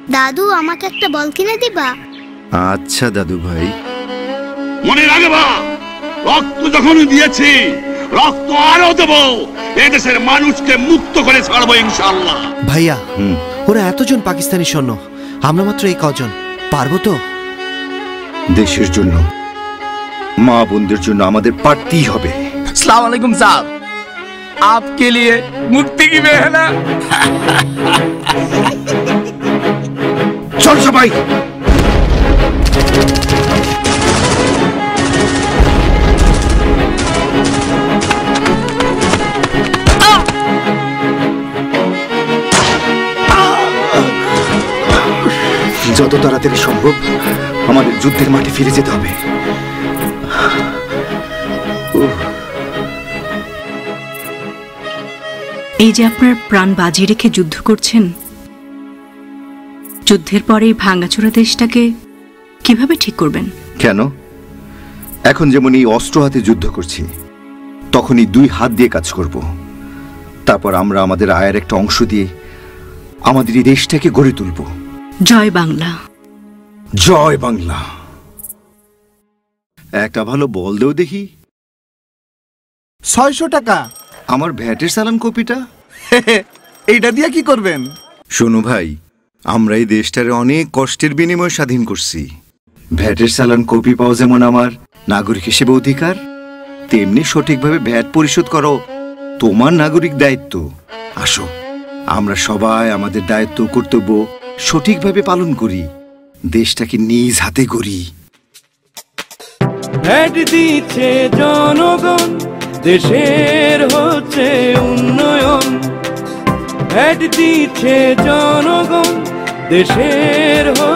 দাদু আমাকে একটা বল কিনে দিবা? আচ্ছা দাদু ভাই। মনে রাখবা, রক্ত যখন দিয়েছি রক্ত আরো দেবো। এদেশের মানুষকে মুক্ত করে ছাড়বো ইনশাআল্লাহ। ভাইয়া, ওরা এতজন পাকিস্তানি সৈন্য, আমরা মাত্র এই কজন, পারবো তো? দেশের জন্য, মা বোনদের জন্য আমাদের পারতেই হবে। अस्सलाम वालेकुम साहब, आपके लिए मुक्ति की बेहला। চল সবাই। যত তাড়াতাড়ি সম্ভব আমাদের যুদ্ধের মাঠে ফিরে যেতে হবে। এই যে আপনার প্রাণ বাজি রেখে যুদ্ধ করছেন, যুদ্ধের পরে এই ভাঙাচোরা দেশটাকে কিভাবে ঠিক করবেন? কেন? এখন যেমন এই অস্ত্র হাতে যুদ্ধ করছি, তখনই 2 হাত দিয়ে কাজ করব। তারপর আমরা আমাদের আয়ের একটা অংশ দিয়ে আমাদের এই দেশটাকে গড়ে তুলব। জয় বাংলা। জয় বাংলা। একটা ভালো বল দেও দেখি। 600 টাকা। আমার ভ্যাটের চালান কপিটা। এইটা দিয়ে কি করবেন? শোনো ভাই, আমরা এই দেশটারে অনেক কষ্টের বিনিময়ে স্বাধীন করছি। ভ্যাটের চালান কপি পাওয়া যেমন আমার নাগরিক হিসেবে অধিকার, তেমনি সঠিকভাবে ভ্যাট পরিশোধ করো তোমার নাগরিক দায়িত্ব। আসো, আমরা সবাই আমাদের দায়িত্ব কর্তব্য সঠিকভাবে পালন করি, দেশটাকে নিজ হাতে গড়ি। ভ্যাট দিচ্ছে জনগণ, দেশের হচ্ছে উন্নয়ন। ভ্যাট দিচ্ছে জনগণ, দেশের